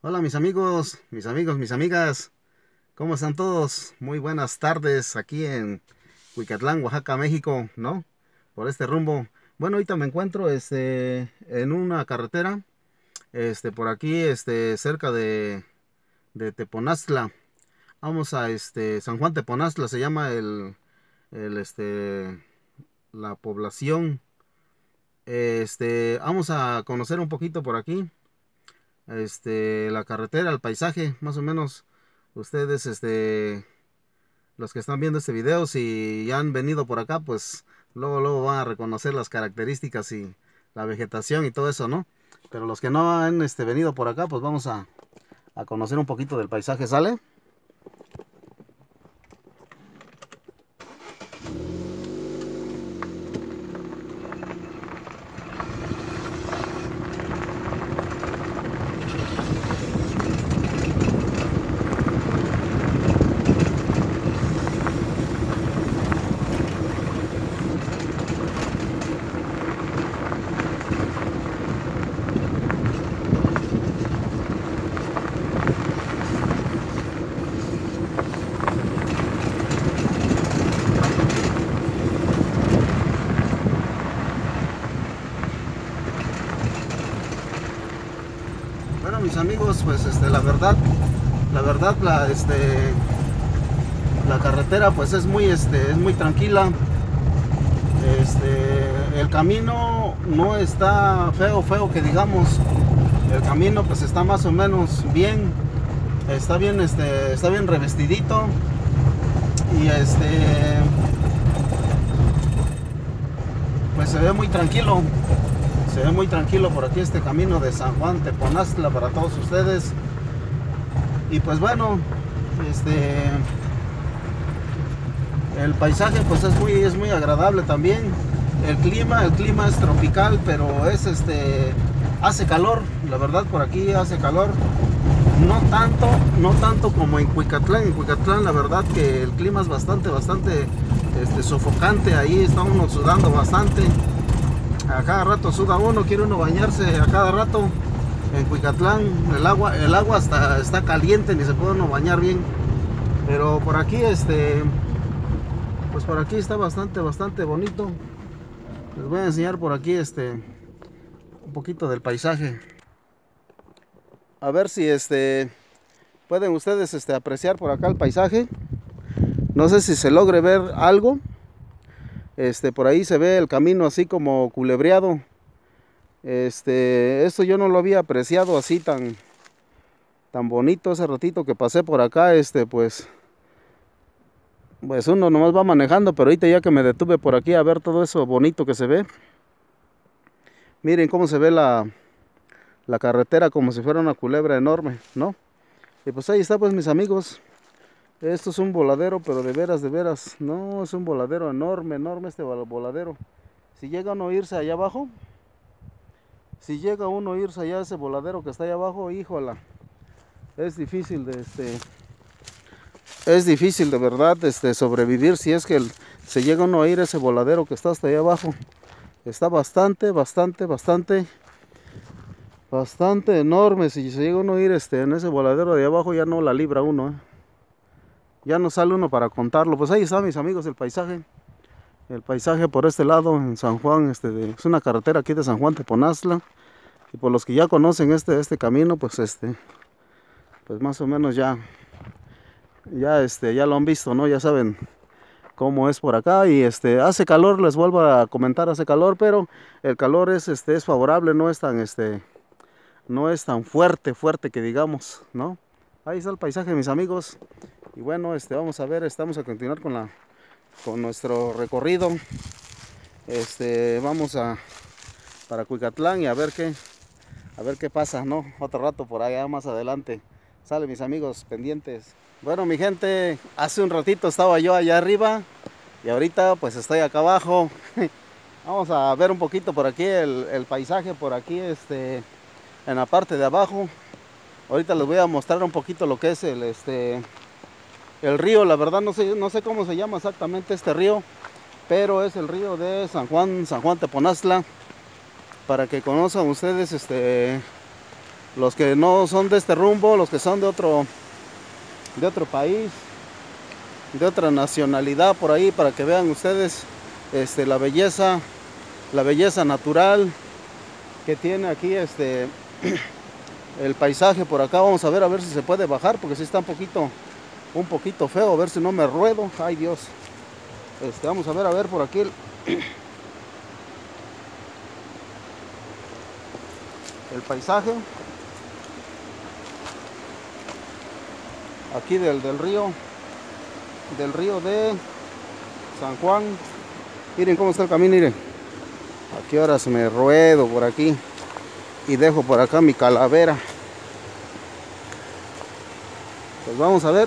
Hola mis amigas, ¿cómo están todos? Muy buenas tardes aquí en Cuicatlán, Oaxaca, México, ¿no? Por este rumbo. Bueno, ahorita me encuentro en una carretera, por aquí, cerca de Teponaztla. Vamos a San Juan Teponaztla, se llama el, este, la población. Vamos a conocer un poquito por aquí. La carretera, el paisaje, más o menos. Ustedes, los que están viendo este video, si ya han venido por acá, pues luego van a reconocer las características y la vegetación y todo eso, ¿no? Pero los que no han venido por acá, pues vamos a conocer un poquito del paisaje, ¿sale? Bueno, mis amigos, pues la verdad, la carretera pues es muy tranquila. El camino no está feo que digamos. El camino pues está más o menos bien. Está bien revestidito. Y pues se ve muy tranquilo. Se ve muy tranquilo por aquí este camino de San Juan Teponaztla para todos ustedes. Y pues bueno, el paisaje pues es muy agradable también. El clima es tropical, pero hace calor, la verdad por aquí hace calor. No tanto como en Cuicatlán. En Cuicatlán la verdad que el clima es bastante sofocante. Ahí está uno sudando bastante. A cada rato suda uno, quiere uno bañarse a cada rato. En Cuicatlán el agua está caliente, ni se puede uno bañar bien. Pero por aquí pues por aquí está bastante bonito. Les voy a enseñar por aquí un poquito del paisaje. A ver si pueden ustedes apreciar por acá el paisaje. No sé si se logre ver algo. Por ahí se ve el camino así como culebreado. Esto yo no lo había apreciado así tan bonito ese ratito que pasé por acá. Pues uno nomás va manejando, pero ahorita ya que me detuve por aquí a ver todo eso bonito que se ve. Miren cómo se ve la carretera como si fuera una culebra enorme, ¿no? Y pues ahí está, pues mis amigos. Esto es un voladero, pero de veras, no, es un voladero enorme este voladero. Si llega uno a irse allá abajo, si llega uno a irse allá a ese voladero que está allá abajo, híjola, es difícil es difícil de verdad sobrevivir si es que se llega uno a ir a ese voladero que está hasta allá abajo. Está bastante enorme. Si se llega uno a ir en ese voladero de allá abajo, ya no la libra uno, ¿eh? Ya no sale uno para contarlo. Pues ahí está, mis amigos, el paisaje. El paisaje por este lado en San Juan, es una carretera aquí de San Juan Teponaztla. Y por los que ya conocen este camino, pues pues más o menos ya lo han visto, ¿no? Ya saben cómo es por acá. Y hace calor, les vuelvo a comentar, hace calor, pero el calor es favorable, no es tan fuerte que digamos, ¿no? Ahí está el paisaje, mis amigos. Y bueno, vamos a ver, estamos a continuar con nuestro recorrido. Vamos para Cuicatlán y a ver qué pasa, ¿no? Otro rato por allá más adelante. Sale, mis amigos pendientes. Bueno, mi gente, hace un ratito estaba yo allá arriba y ahorita pues estoy acá abajo. Vamos a ver un poquito por aquí el paisaje por aquí, en la parte de abajo. Ahorita les voy a mostrar un poquito lo que es el río. La verdad no sé cómo se llama exactamente este río, pero es el río de San Juan Teponaztla. Para que conozcan ustedes los que no son de este rumbo, los que son de otro país, de otra nacionalidad por ahí, para que vean ustedes la belleza natural que tiene aquí el paisaje por acá. Vamos a ver si se puede bajar, porque sí está un poquito feo, a ver si no me ruedo. Ay Dios. Vamos a ver por aquí el paisaje aquí del río de San Juan. Miren cómo está el camino, miren. Aquí ahora se me ruedo por aquí y dejo por acá mi calavera. Pues vamos a ver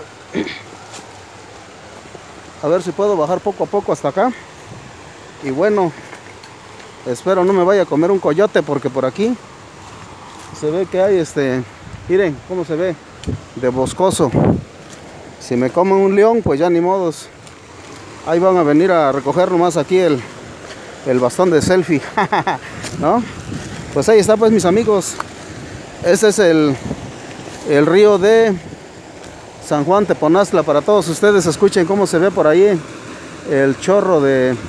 si puedo bajar poco a poco hasta acá. Y bueno, espero no me vaya a comer un coyote, porque por aquí se ve que hay miren cómo se ve de boscoso. Si me come un león, pues ya ni modos. Ahí van a venir a recoger nomás aquí el bastón de selfie. ¿No? Pues ahí está, pues, mis amigos. Ese es el río de San Juan Teponaztla. Para todos ustedes, escuchen cómo se ve por ahí el chorro de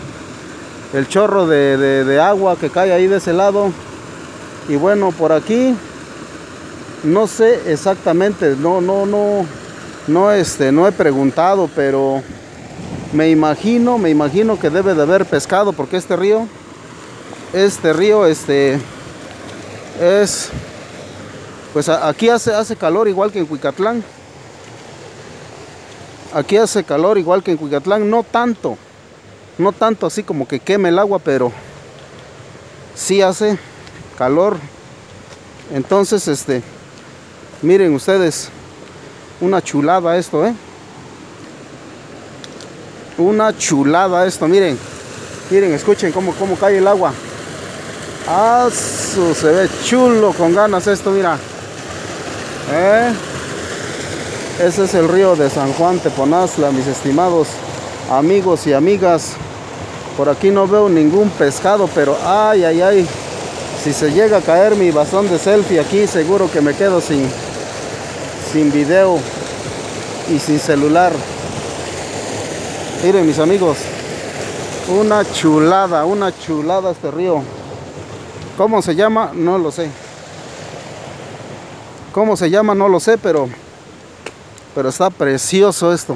agua que cae ahí de ese lado. Y bueno, por aquí no sé exactamente, no he preguntado, pero me imagino que debe de haber pescado, porque este río es, pues aquí hace calor igual que en Cuicatlán. Aquí hace calor igual que en Cuicatlán, no tanto así como que queme el agua, pero sí hace calor. Entonces, miren ustedes, una chulada esto, una chulada esto, miren, escuchen cómo cae el agua. Ah, se ve chulo, con ganas esto, mira. Ese es el río de San Juan Teponaztla, mis estimados amigos y amigas. Por aquí no veo ningún pescado, pero ay, si se llega a caer mi bastón de selfie aquí, seguro que me quedo sin video y sin celular. Miren, mis amigos, una chulada este río. ¿Cómo se llama? No lo sé. ¿Cómo se llama? No lo sé, pero está precioso esto.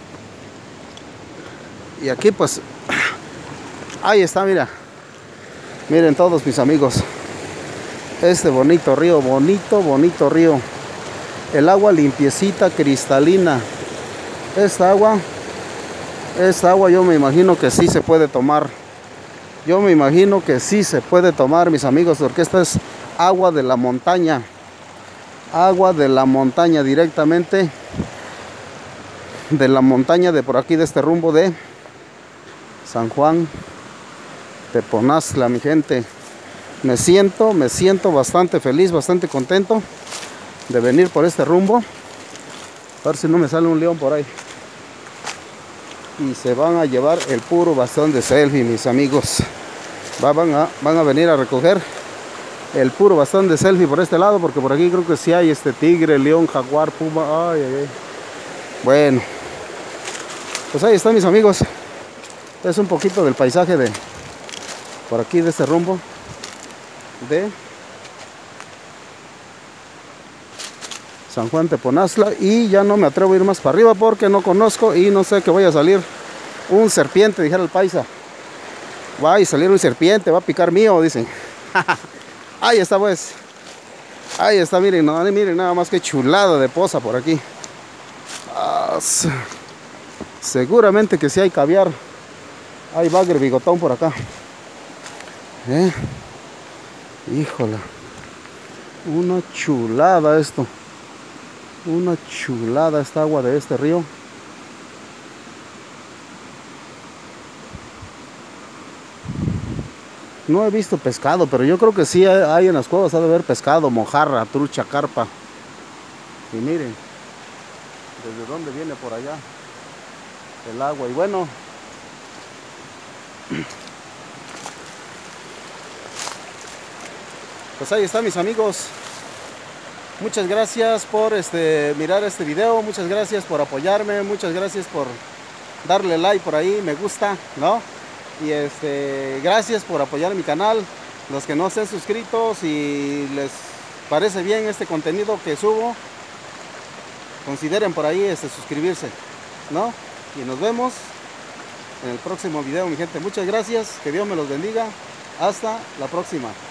Y aquí pues, ahí está, miren todos mis amigos, este bonito río, bonito río. El agua limpiecita, cristalina. Esta agua yo me imagino que sí se puede tomar. Mis amigos, porque esta es agua de la montaña. Agua de la montaña, directamente de la montaña de por aquí, de este rumbo de San Juan Teponaztla, mi gente. Me siento bastante feliz, bastante contento de venir por este rumbo. A ver si no me sale un león por ahí y se van a llevar el puro bastón de selfie, mis amigos. Van a venir a recoger el puro bastón de selfie por este lado, porque por aquí creo que sí hay tigre, león, jaguar, puma. Ay. Bueno, pues ahí está, mis amigos. Es un poquito del paisaje de por aquí, de este rumbo de San Juan Teponaztla. Y ya no me atrevo a ir más para arriba porque no conozco y no sé que vaya a salir un serpiente, dijera el paisa. Va a salir un serpiente, va a picar mío, dicen. Ahí está, pues. Ahí está, miren nada más que chulada de poza por aquí. Seguramente que sí hay caviar. Hay bagre bigotón por acá. Híjole. Una chulada esto. Una chulada esta agua de este río. No he visto pescado, pero yo creo que sí hay en las cuevas. Ha de haber pescado, mojarra, trucha, carpa. Y miren desde dónde viene por allá el agua. Y bueno, pues ahí está, mis amigos. Muchas gracias por mirar este video, muchas gracias por apoyarme, muchas gracias por darle like por ahí, me gusta, ¿no? Y gracias por apoyar mi canal. Los que no estén suscritos, si les parece bien este contenido que subo, consideren por ahí suscribirse, ¿no? Y nos vemos en el próximo video, mi gente. Muchas gracias, que Dios me los bendiga. Hasta la próxima.